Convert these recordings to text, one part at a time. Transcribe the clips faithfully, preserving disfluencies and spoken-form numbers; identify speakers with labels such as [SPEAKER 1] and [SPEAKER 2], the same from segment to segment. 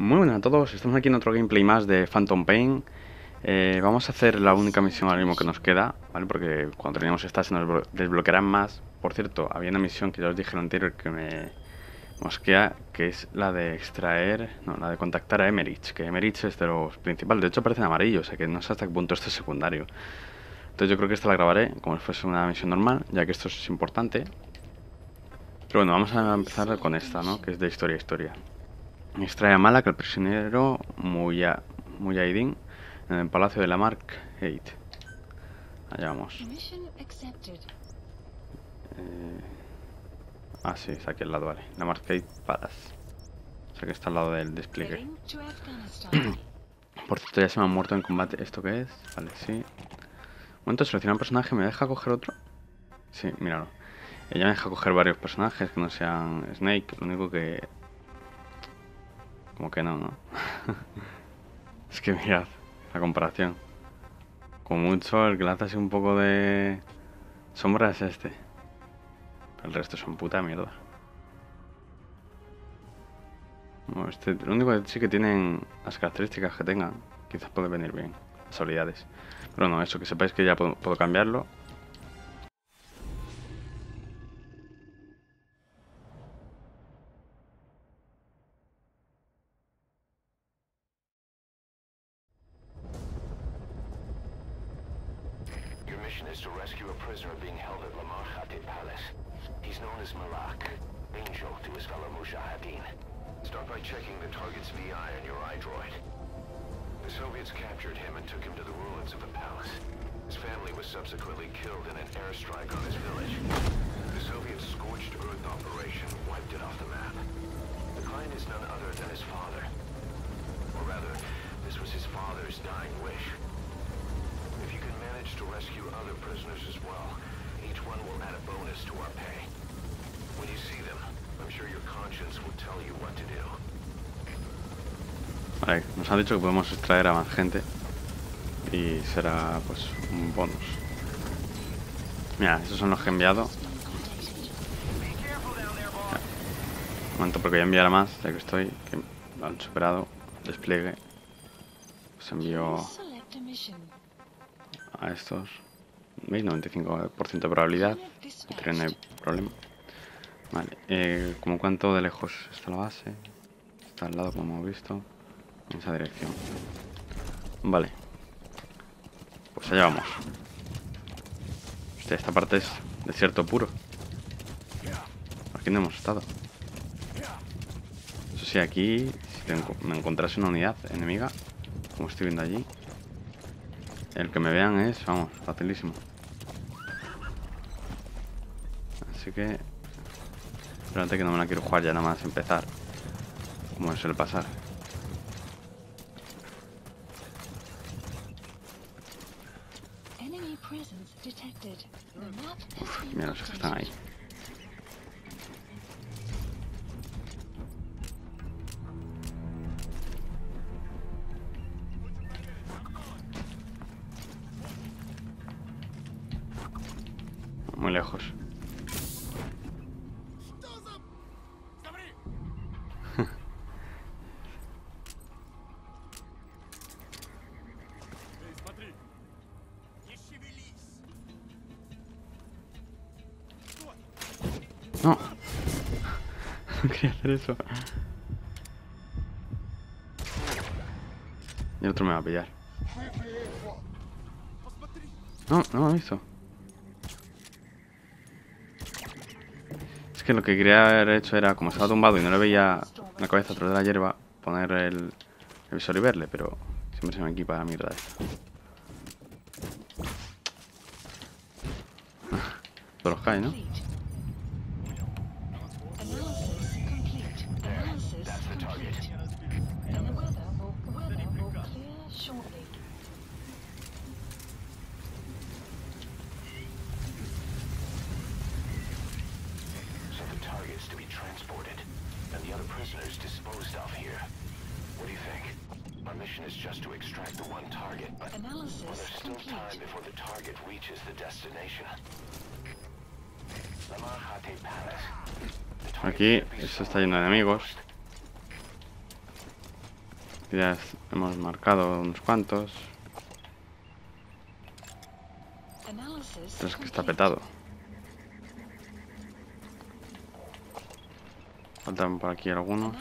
[SPEAKER 1] Muy buenas a todos, estamos aquí en otro gameplay más de Phantom Pain. eh, Vamos a hacer la única misión ahora mismo que nos queda, ¿vale? Porque cuando terminemos esta se nos desbloquearán más. Por cierto, había una misión que ya os dije en lo anterior que me mosquea, que es la de extraer, no, la de contactar a Emerich, que Emerich es de los principales, de hecho aparece en amarillo, o sea que no sé hasta qué punto esto es secundario. Entonces yo creo que esta la grabaré como si fuese una misión normal, ya que esto es importante. Pero bueno, vamos a empezar con esta, ¿no? Que es de historia a historia. Extrae a Malak, el prisionero Muya, Muyahideen, en el palacio de la Mark ocho. Allá vamos. Eh... Ah, sí, está aquí al lado, vale. La Mark ocho Palace. O sea que está al lado del despliegue. Por cierto, ya se me han muerto en combate. ¿Esto qué es? Vale, sí. Un momento, seleccionar un personaje. ¿Me deja coger otro? Sí, míralo. Ella me deja coger varios personajes que no sean Snake. Lo único que... Como que no, ¿no? Es que mirad la comparación. Con mucho, el que le hace así un poco de sombra es este. El resto son puta mierda. Bueno, este, lo único que sí que tienen las características que tengan. Quizás puede venir bien. Las habilidades. Pero no, eso, que sepáis que ya puedo, puedo cambiarlo.
[SPEAKER 2] Is to rescue a prisoner being held at Lamar Khatib Palace. He's known as Malak, angel to his fellow Mujahideen. Start by checking the target's V I on your iDroid. The Soviets captured him and took him to the ruins of the palace. His family was subsequently killed in an airstrike on his village. The Soviet scorched earth operation wiped it off the map. The client is none other than his father. Or rather, this was his father's dying wish. If you can manage to rescue other prisoners as well, each one will add a bonus to our pay. When you see them, I'm sure your conscience will tell you what to do.
[SPEAKER 1] Vale, nos han dicho que podemos extraer a más gente y será pues un bonus. Mira, estos son los que he enviado. Un momento, porque voy a enviar a más, ya que estoy, que lo han superado. Despliegue. Pues envío a estos. ¿Veis? noventa y cinco por ciento de probabilidad. No hay problema. Vale, eh, ¿como cuánto de lejos está la base? Está al lado, como hemos visto. En esa dirección. Vale. Pues allá vamos. Hostia, esta parte es desierto puro. Aquí no hemos estado. Eso sí, aquí, si me encontrase una unidad enemiga, como estoy viendo allí, el que me vean es, vamos, facilísimo. Así que... Espérate que no me la quiero jugar ya nada más empezar. Como suele pasar. Uf, mira los que están ahí. Muy lejos. No. No quería hacer eso. Y el otro me va a pillar. No, no me ha visto. Es que lo que quería haber hecho era, como estaba tumbado y no le veía la cabeza a través de la hierba, poner el, el visor y verle, pero siempre se me equipa la mierda esta. Todos los caen, ¿no?
[SPEAKER 2] Prisoners disposed of here. What do you think? Our mission is just to extract the one target, but well, there's still time before the target reaches the destination. Lamar Khatib Palace.
[SPEAKER 1] Aquí esto está lleno de enemigos. Ya hemos marcado unos cuantos. Pero es que está petado. Faltan por aquí algunos.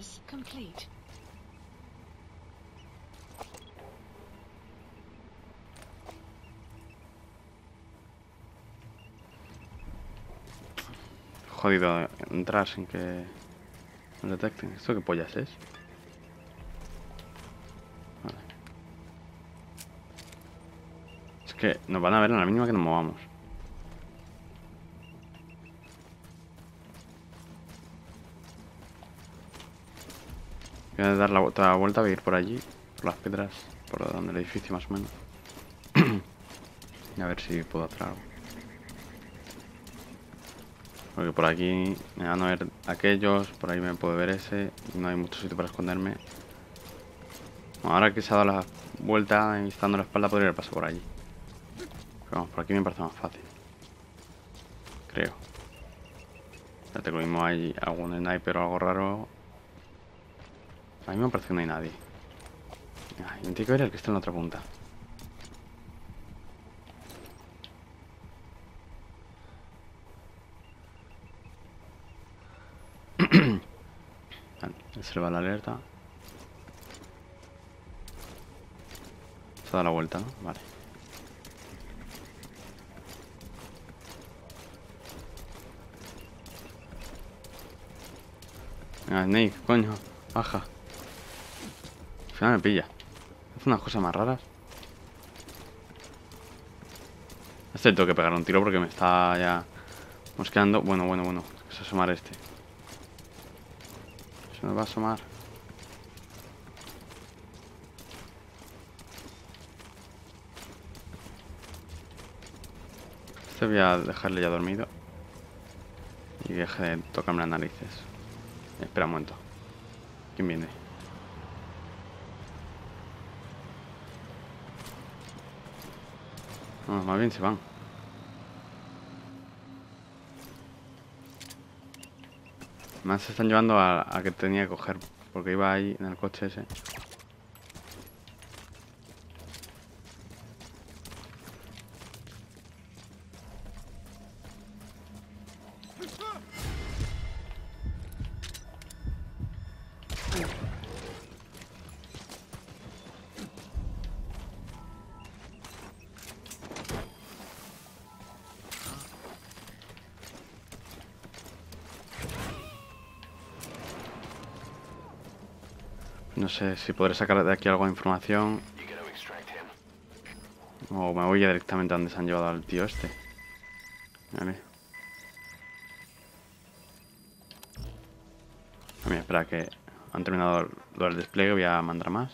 [SPEAKER 1] Jodido entrar sin que nos detecten. ¿Esto qué pollas es? Vale. Es que nos van a ver a la mínima que nos movamos. Voy a dar la, toda la vuelta, voy a ir por allí, por las piedras, por donde el edificio más o menos. Y a ver si puedo hacer algo. Porque por aquí me van a ver aquellos, por ahí me puede ver ese, y no hay mucho sitio para esconderme. Bueno, ahora que se ha dado la vuelta y está dando la espalda, podría haber pasado por allí. Pero vamos, por aquí me parece más fácil. Creo. Ya te lo mismo, hay algún sniper o algo raro. A mí me parece que no hay nadie. Ay, me tiene que ver el que está en la otra punta. Vale, se le va la alerta. Se ha dado la vuelta, ¿no? Vale. Venga, Snake, coño, baja. Al final me pilla. Hace unas cosas más raras. Este tengo que pegar un tiro porque me está ya mosqueando. Bueno, bueno, bueno. Que se asomar este. Se nos va a asomar. Este voy a dejarle ya dormido. Y deje de tocarme las narices. Espera un momento. ¿Quién viene? No, más bien se van. Más se están llevando a, a que tenía que coger. Porque iba ahí en el coche ese. No sé si podré sacar de aquí algo de información. O me voy ya directamente a donde se han llevado al tío este. Vale. A mí, espera que han terminado lo del despliegue, voy a mandar más.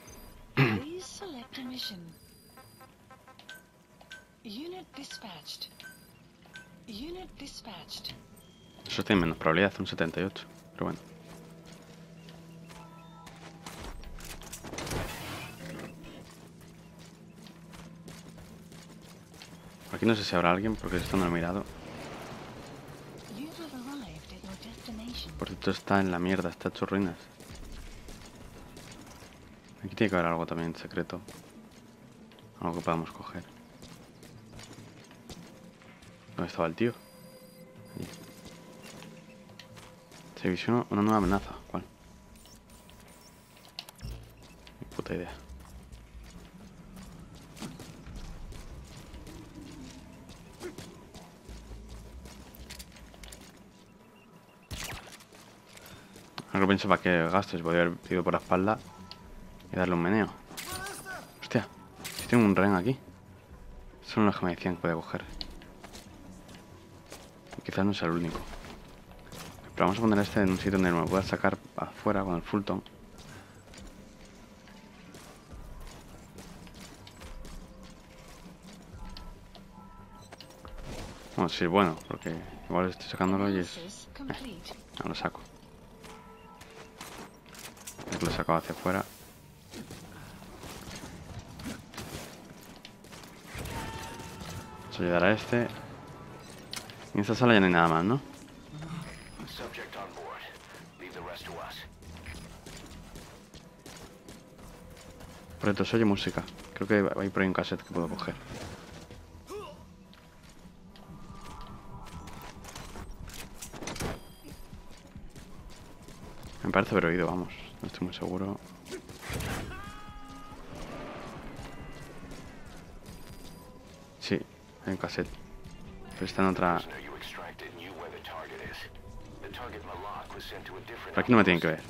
[SPEAKER 1] Eso tiene menos probabilidad, un setenta y ocho. Pero bueno. Aquí no sé si habrá alguien porque esto no lo he mirado. Por cierto, está en la mierda, está hecho ruinas. Aquí tiene que haber algo también secreto. Algo que podamos coger. ¿Dónde estaba el tío? Ahí. Se visiona una nueva amenaza. ¿Cuál? Ni puta idea. Ahora pensaba que gastos podía haber ido por la espalda y darle un meneo. Hostia, si tengo un ren aquí. Son los que me decían que podía coger. Y quizás no sea el único. Pero vamos a poner este en un sitio donde me pueda sacar afuera con el Fulton. Bueno, sí, bueno, porque igual estoy sacándolo y es... Eh, no lo saco. Es que lo he sacado hacia afuera. Vamos a ayudar a este. En esta sala ya no hay nada más, ¿no? Por cierto, se oye música. Creo que hay por ahí un cassette que puedo coger. Me parece haber oído, vamos. No estoy muy seguro. Sí, hay un cassette. Pero está en otra... Por aquí no me tienen que ver.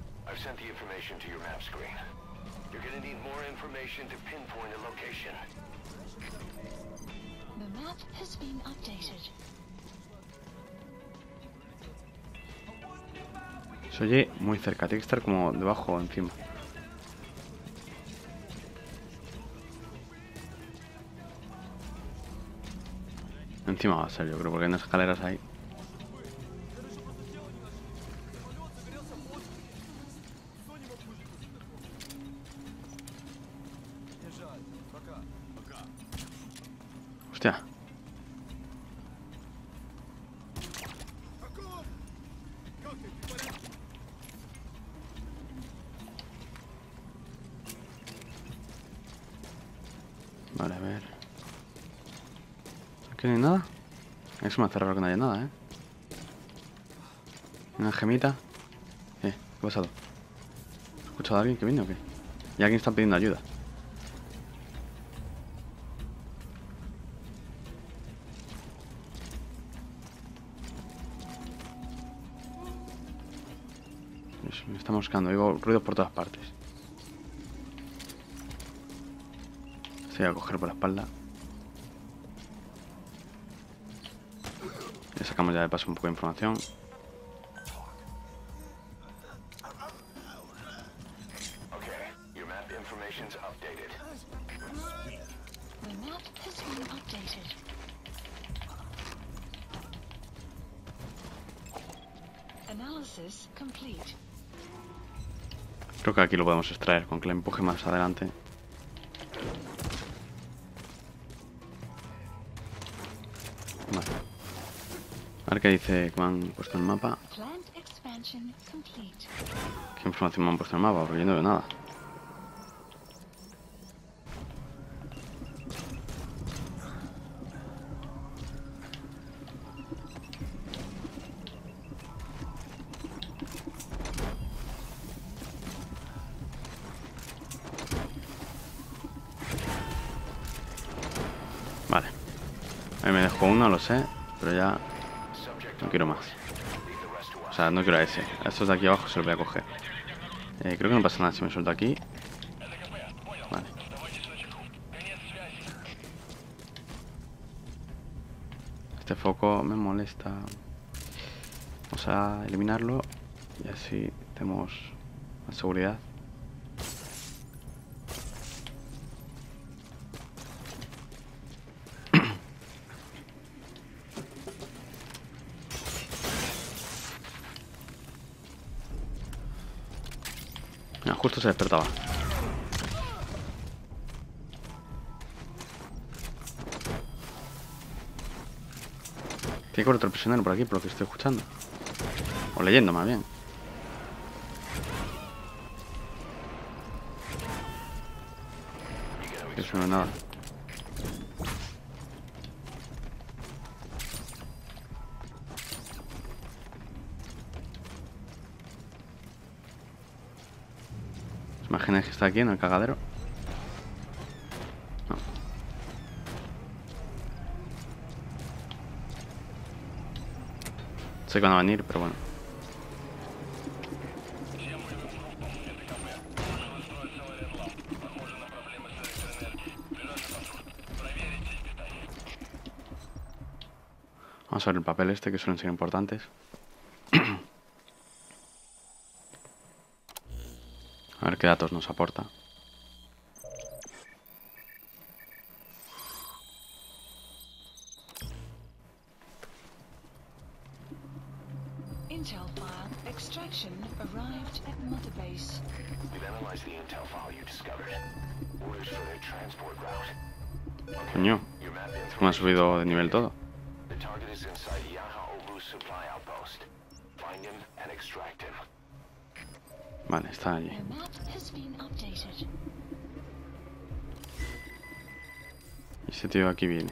[SPEAKER 1] Se oye muy cerca, tiene que estar como debajo o encima. Encima va a ser, yo creo, porque hay unas escaleras ahí. Hostia. Vale, a ver. Aquí no hay nada. Eso me hace raro que no haya nada, ¿eh? Una gemita. Eh, ¿qué ha pasado? ¿Has escuchado a alguien que viene o qué? Y alguien está pidiendo ayuda. Eso, me está buscando. Oigo ruidos por todas partes. Se voy a coger por la espalda. Le sacamos ya de paso un poco de información. Creo que aquí lo podemos extraer con que le empuje más adelante. Vale. A ver qué dice que me han puesto en el mapa. ¿Qué información me han puesto en el mapa? Porque yo no veo nada. Vale. Ahí me dejó uno, lo sé, pero ya no quiero más. O sea, no quiero a ese. A estos de aquí abajo se los voy a coger. Eh, creo que no pasa nada si me suelto aquí. Vale. Este foco me molesta. Vamos a eliminarlo. Y así tenemos más seguridad. No, justo se despertaba. Tiene que haber otro prisionero por aquí, por lo que estoy escuchando. O leyendo, más bien. Eso no es nada. ¿Os imagináis que está aquí en el cagadero? No. Sé que van a venir, pero bueno. Vamos a ver el papel este, que suelen ser importantes. A ver qué datos nos aporta.
[SPEAKER 3] Intel file extraction arrived at Mother Base.
[SPEAKER 2] We've analyzed the intel file you discovered. Orders for their transport route.
[SPEAKER 1] Coño, me ha subido de nivel todo.
[SPEAKER 2] The target is inside Yaha Obu's supply outpost. Find him and extract him.
[SPEAKER 1] Vale, está allí.
[SPEAKER 3] The map has been updated.
[SPEAKER 1] Ese tío de aquí viene.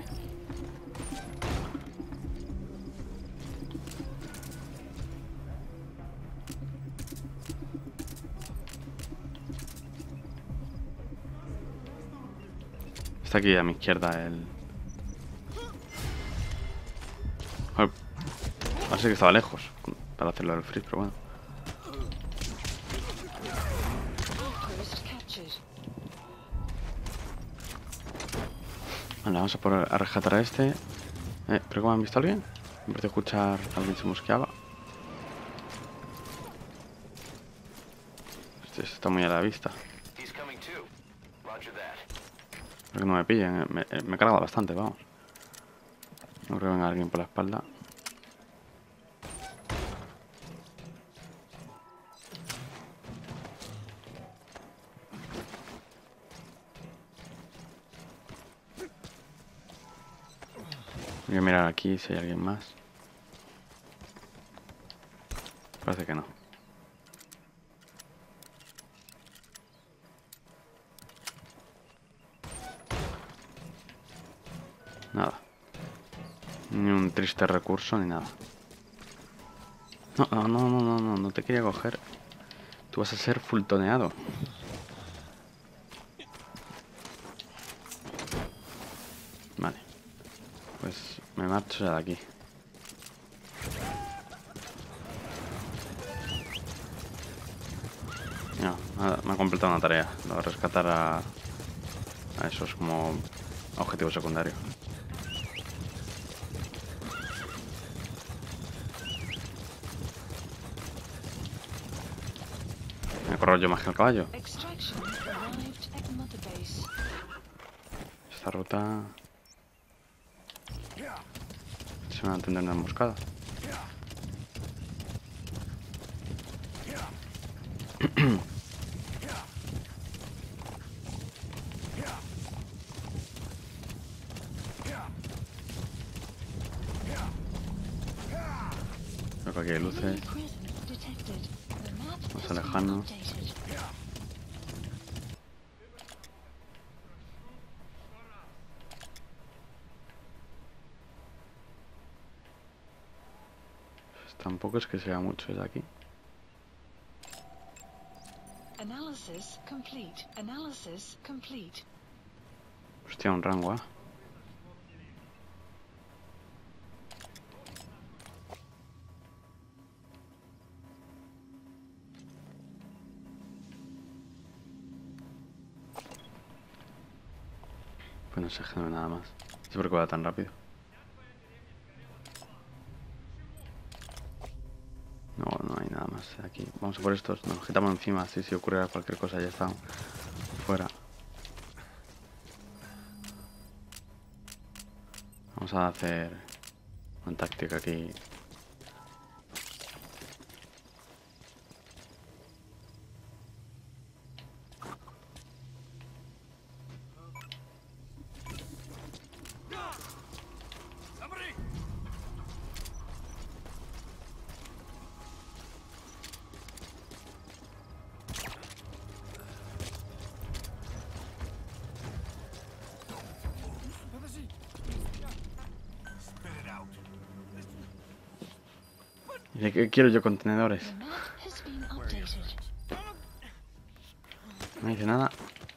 [SPEAKER 1] Está aquí a mi izquierda el... Joder, parece que estaba lejos para hacerlo del freeze, pero bueno.
[SPEAKER 3] Outpost captured.
[SPEAKER 1] Vale, vamos a, por, a rescatar a este. Eh, ¿Pero cómo han visto a alguien? Me parece escuchar a alguien se mosqueaba. Este está muy a la vista.
[SPEAKER 2] He's coming too. Roger that.
[SPEAKER 1] Espero que no me pillen. eh, Me, eh, me he cargado bastante, vamos. No creo que venga alguien por la espalda. Voy a mirar aquí si hay alguien más. Parece que no. Nada. Ni un triste recurso ni nada. No, no, no, no, no, no, no te quería coger. Tú vas a ser fultoneado. Vale. Pues me marcho ya de aquí. No, nada, me ha completado una tarea. Lo de rescatar a, a esos como objetivo secundario. Me corro yo más que el caballo.
[SPEAKER 3] Extraction arrived at Mother Base.
[SPEAKER 1] Esta ruta se van a entender una emboscada. Creo que aquí hay luces.
[SPEAKER 3] Enemy presence detected. The map
[SPEAKER 1] Vamos a
[SPEAKER 3] has been
[SPEAKER 1] alejarnos.
[SPEAKER 3] updated.
[SPEAKER 1] Pues tampoco es que sea mucho de aquí.
[SPEAKER 3] Analysis complete. Analysis complete.
[SPEAKER 1] Hostia, un rango, ¿eh? Pues no sé, que no hay nada más. No sé por qué va tan rápido. No, no hay nada más aquí. Vamos a por estos. Nos quitamos encima. Así si ocurriera cualquier cosa ya está fuera. Vamos a hacer una táctica aquí. ¿Y qué quiero yo? Contenedores.
[SPEAKER 3] The map has been updated.
[SPEAKER 1] No dice nada.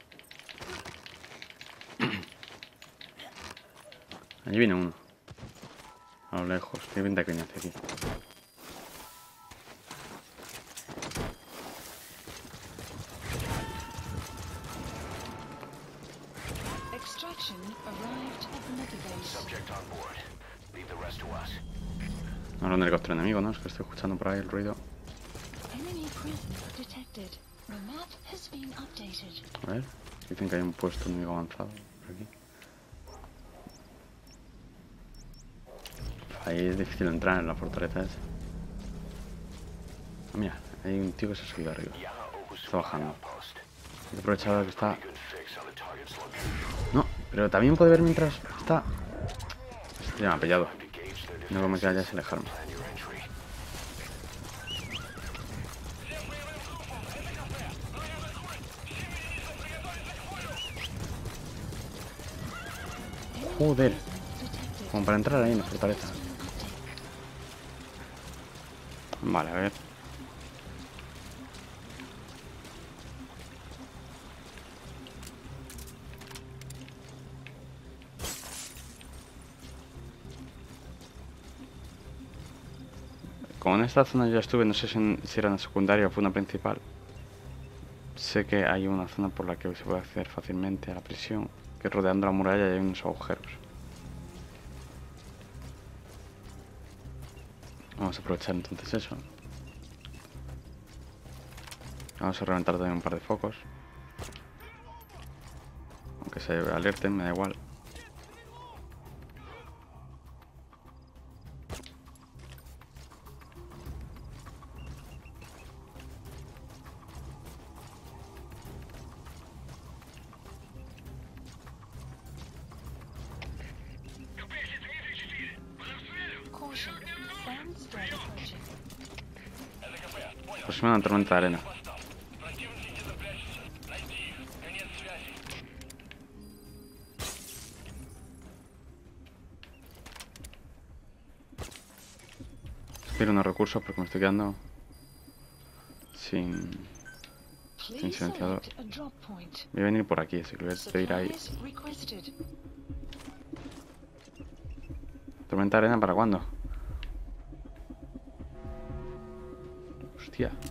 [SPEAKER 1] Allí viene uno. A lo lejos. Tiene pinta que viene hacia aquí.
[SPEAKER 3] Extraction arrived at Mother Base.
[SPEAKER 2] Subject on board. Leave the rest to us.
[SPEAKER 1] No era un helicóptero enemigo, ¿no? Es que estoy escuchando por ahí el ruido.
[SPEAKER 3] Enemy presence detected. The map has been updated.
[SPEAKER 1] A ver. Dicen que hay un puesto enemigo avanzado por aquí. Ahí es difícil entrar en la fortaleza esa. Ah, mira, hay un tío que se ha subido arriba. Está bajando. Hay que aprovechar ahora que está...
[SPEAKER 2] Good fix on the target slug.
[SPEAKER 1] No, pero también puede ver mientras está... Este ya me ha pillado.
[SPEAKER 2] Engage their
[SPEAKER 1] Lo que me queda ya es alejarme.
[SPEAKER 2] plan your entry.
[SPEAKER 1] Joder. Como para entrar ahí en la fortaleza. Vale, a ver. Como en esta zona ya estuve, no sé si, en, si era una secundaria o fue una principal. Sé que hay una zona por la que se puede acceder fácilmente a la prisión, que rodeando la muralla hay unos agujeros. Vamos a aprovechar entonces eso. Vamos a reventar también un par de focos. Aunque se alerten, me da igual.
[SPEAKER 3] Caution. Sandstorm approaching.
[SPEAKER 1] Pues una tormenta de arena. Quiero unos recursos porque me estoy quedando sin, sin
[SPEAKER 3] Please
[SPEAKER 1] silenciador.
[SPEAKER 3] select a drop point.
[SPEAKER 1] Voy a venir por aquí, así que voy a ir ahí.
[SPEAKER 3] Supplies requested.
[SPEAKER 1] ¿Tormenta de arena para cuándo? Hostia.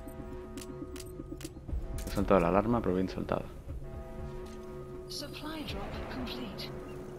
[SPEAKER 1] He saltado la alarma, pero bien saltada.
[SPEAKER 3] Supply drop complete.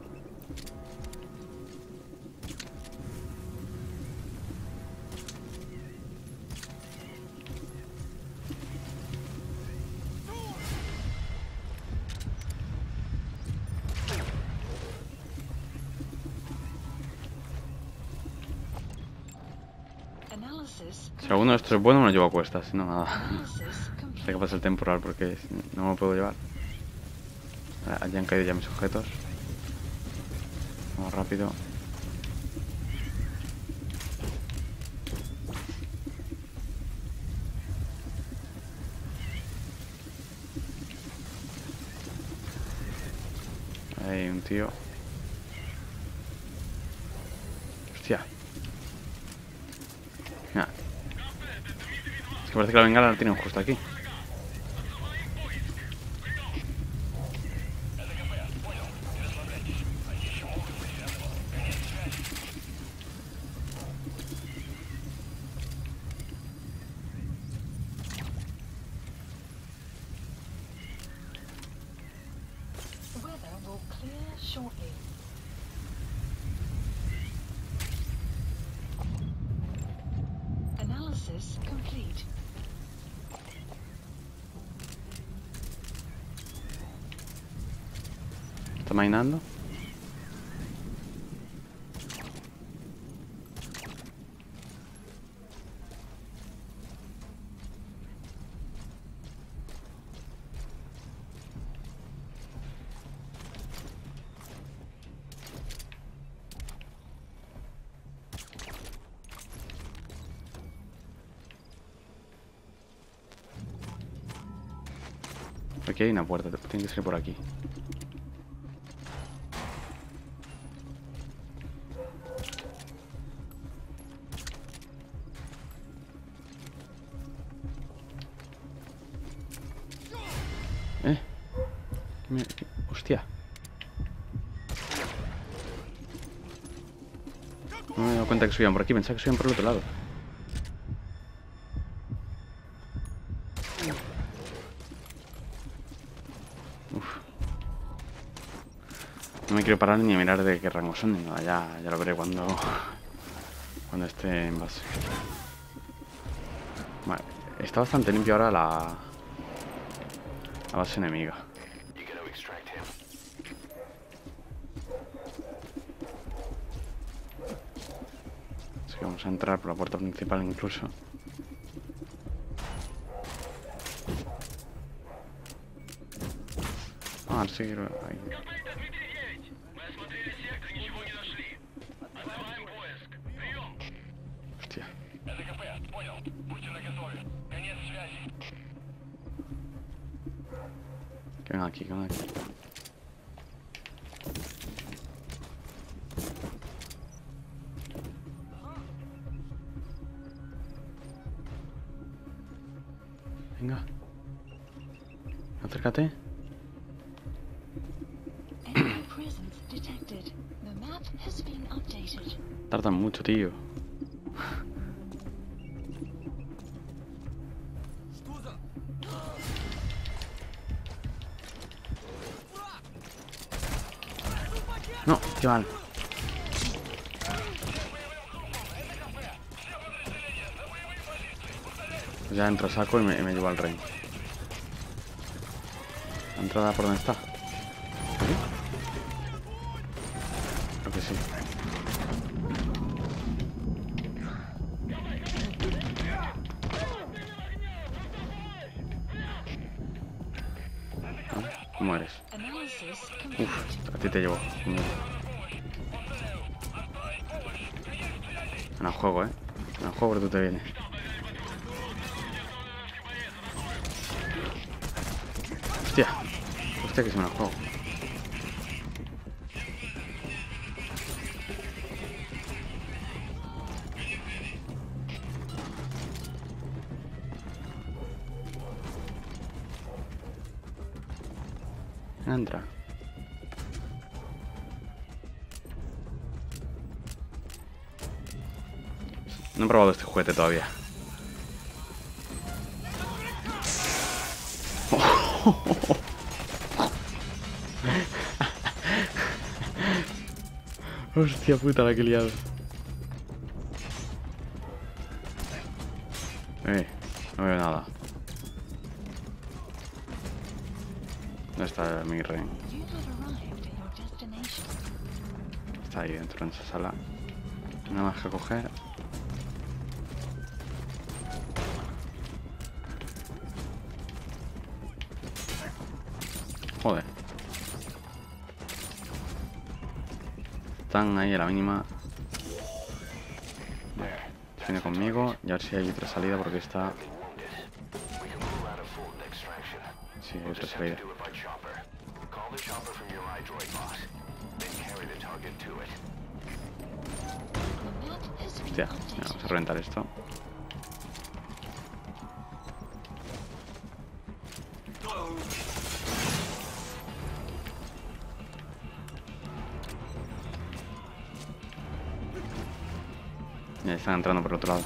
[SPEAKER 3] Analysis
[SPEAKER 1] Si alguno de estos es bueno, me lo llevo a cuestas, si no, nada.
[SPEAKER 3] Analysis
[SPEAKER 1] Sé
[SPEAKER 3] complete.
[SPEAKER 1] que pasa el temporal porque no me lo puedo llevar. Allí han caído ya mis objetos. Vamos rápido. Hay un tío. Hostia. Mira. Es que parece que la bengala la tienen justo aquí.
[SPEAKER 3] Weather will clear shortly. Analysis complete.
[SPEAKER 1] Está minando. Aquí hay una puerta, tiene que ser por aquí. Eh. Mira, hostia. No me he dado cuenta que subían por aquí, pensaba que subían por el otro lado. Uf. No me quiero parar ni a mirar de qué rango son ni nada, ya, ya lo veré cuando, cuando esté en base. Vale, está bastante limpio ahora la, la base enemiga.
[SPEAKER 2] You gotta extract him.
[SPEAKER 1] Así que vamos a entrar por la puerta principal incluso. Ah, sí, ahí. Hostia. Que vengan aquí, que vengan aquí. Acércate.
[SPEAKER 3] Enemy presence detected. The map has been updated.
[SPEAKER 1] Tardan mucho, tío. No, qué mal. Pues ya entro a saco y me, y me llevo al rey. ¿La entrada por dónde está? ¿Aquí? Creo que sí. Vale, ¿cómo eres?
[SPEAKER 3] Analysis complete.
[SPEAKER 1] Uf, a ti te llevo. En el juego, eh. En el juego, pero tú te vienes. Hostia. Hostia, que se me la juego. Entra. No he probado este juguete todavía. Hostia puta la que he liado. Eh, no veo nada. ¿Dónde está mi rey?
[SPEAKER 3] You have arrived at your destination.
[SPEAKER 1] Está ahí dentro en esa sala. Nada más que coger. Joder. Están ahí a la mínima. Viene conmigo y a ver si hay otra salida porque está... Sí, hay otra salida. Hostia, mira, vamos a reventar esto. Ya están entrando por el otro lado.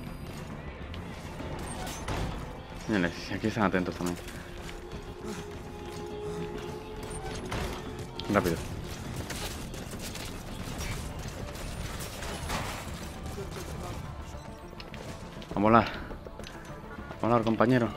[SPEAKER 1] Mírales, aquí están atentos también. Rápido. A volar. A volar, compañero.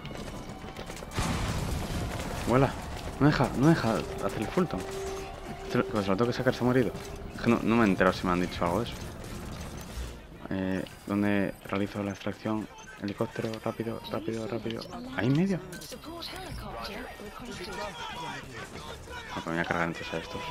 [SPEAKER 1] Vuela. No deja, no deja hacer el Fulton. Pues lo tengo que sacar, se ha morido. Es que no, no me he enterado si me han dicho algo de eso. Eh, ¿Dónde realizo la extracción? Helicóptero, rápido, rápido, rápido. ¿Ahí en medio?
[SPEAKER 3] Support helicopter requested.
[SPEAKER 1] Ah, pues me voy a cargar entonces a estos.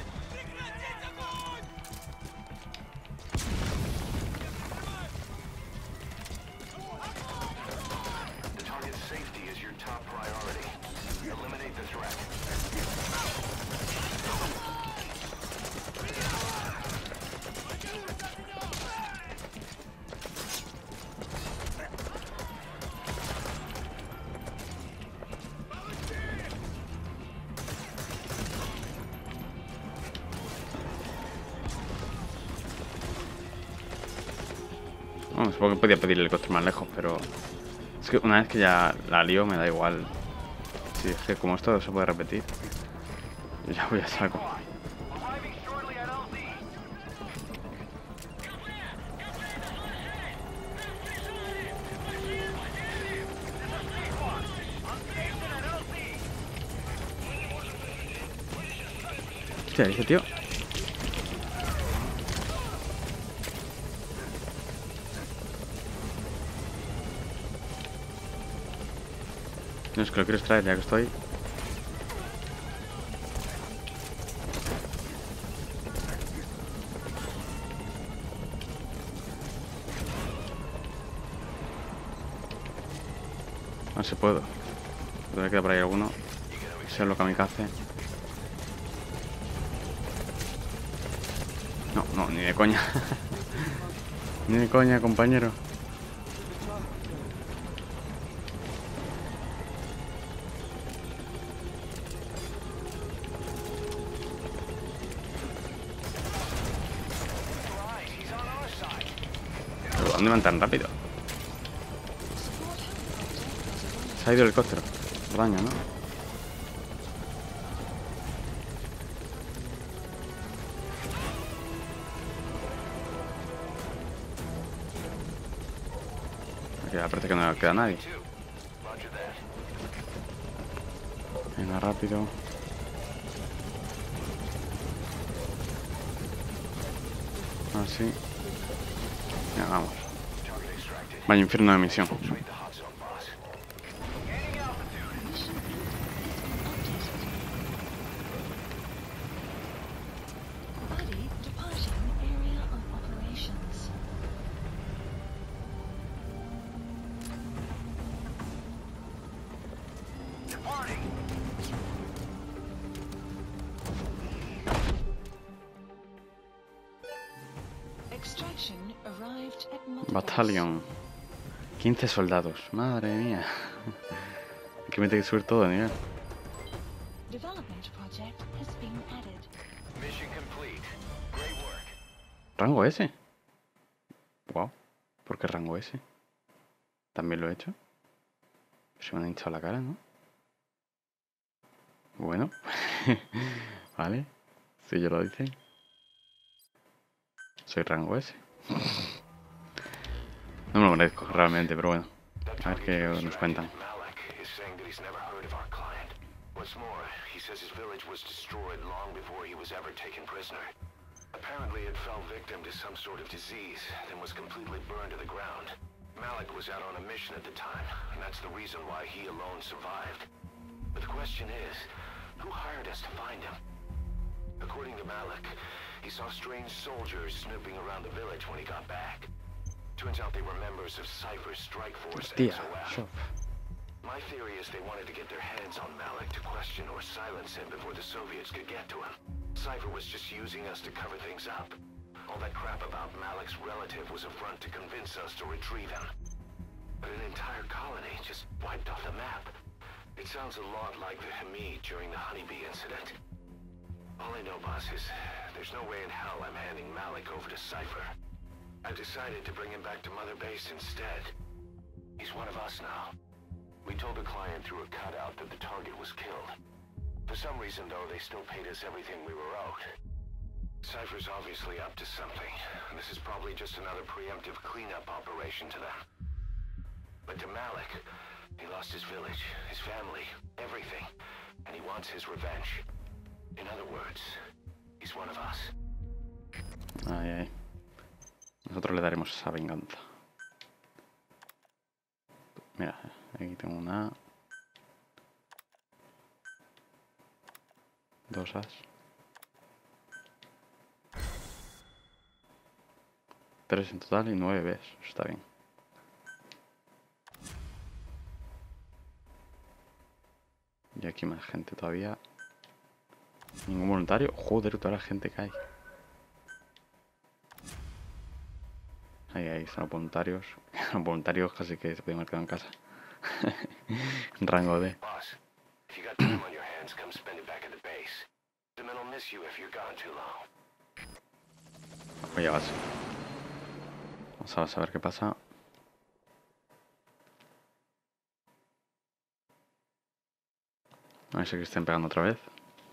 [SPEAKER 1] Bueno, supongo que podía pedir el helicóptero más lejos, pero... Es que una vez que ya la lío me da igual. Sí, es que como esto se puede repetir, ya voy a saco. Hostia, ese tío. No, es que lo quiero extraer ya que estoy. A ver si puedo. Todavía queda por ahí alguno. Sea lo kamikaze. No, no, ni de coña. Ni de coña, compañero. ¿Dónde van tan rápido? Se ha ido el helicóptero. Por daño, ¿no? Aquí parece que no queda nadie. Venga, rápido. Así. Ya, vamos. Vaya infierno de misión.
[SPEAKER 3] Buddy departing area of operations. Extraction arrived at Mother Base.
[SPEAKER 1] Battalion. quince soldados. Madre mía. Hay que meter que subir todo de nivel.
[SPEAKER 3] Development project has been added.
[SPEAKER 2] Mission complete. Great work.
[SPEAKER 1] ¿Rango S? Wow. ¿Por qué rango S? También lo he hecho. Se me han hinchado la cara, ¿no? Bueno. Vale. Si yo lo dice. Soy rango S. No me lo merezco, realmente, pero bueno. A ver qué nos cuentan.
[SPEAKER 2] Malik is saying that he's never heard of our client. What's more, he says his village was destroyed long before he was ever taken prisoner. Apparently it fell victim to some sort of disease, then was completely burned to the ground. Malik was out on a mission at the time, and that's the reason why he alone survived. But the question is, who hired us to find him? According to Malik, he saw strange soldiers snooping around the village when he got back. Turns out they were members of Cypher's strike force,
[SPEAKER 1] Hostia,
[SPEAKER 2] X O F.
[SPEAKER 1] Shop.
[SPEAKER 2] My theory is they wanted to get their hands on Malik to question or silence him before the Soviets could get to him. Cypher was just using us to cover things up. All that crap about Malik's relative was a front to convince us to retrieve him. But an entire colony just wiped off the map. It sounds a lot like the Hamid during the Honeybee incident. All I know, boss, is there's no way in hell I'm handing Malik over to Cypher. I decided to bring him back to Mother Base instead. He's one of us now. We told the client through a cutout that the target was killed. For some reason, though, they still paid us everything we were owed. Cypher's obviously up to something, and this is probably just another preemptive cleanup operation to them. But to Malik, he lost his village, his family, everything, and he wants his revenge. In other words, he's one of us.
[SPEAKER 1] Ay, ay. Nosotros le daremos esa venganza. Mira, aquí tengo una A. Dos As. Tres en total y nueve Bs. Está bien. Y aquí más gente todavía. Ningún voluntario. Joder, toda la gente que hay. Ahí, ahí están los voluntarios. Los voluntarios casi que se pueden haber quedado en casa. Rango D.
[SPEAKER 2] Boss, if you got time on your hands, come spend it back at the base. The men will miss you if you're gone too long.
[SPEAKER 1] Pues ya vas. Vamos a ver qué pasa. A ver si que estén pegando otra vez.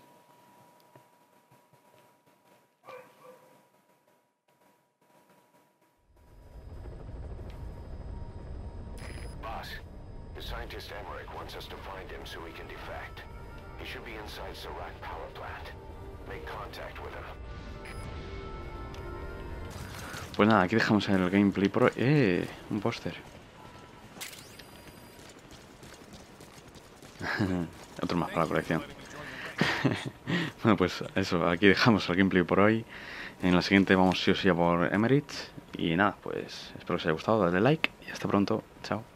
[SPEAKER 2] Boss, the scientist Emmerich wants us to find him so we can defect. He should be inside Serac power plant. Make contact with him.
[SPEAKER 1] Pues nada, aquí dejamos el gameplay pro. ¡Eh! Un póster. Otro más para la colección. Bueno, pues eso, aquí dejamos el gameplay por hoy. En la siguiente vamos sí o sí a por Emmerich. Y nada, pues espero que os haya gustado, dadle like y hasta pronto. Chao.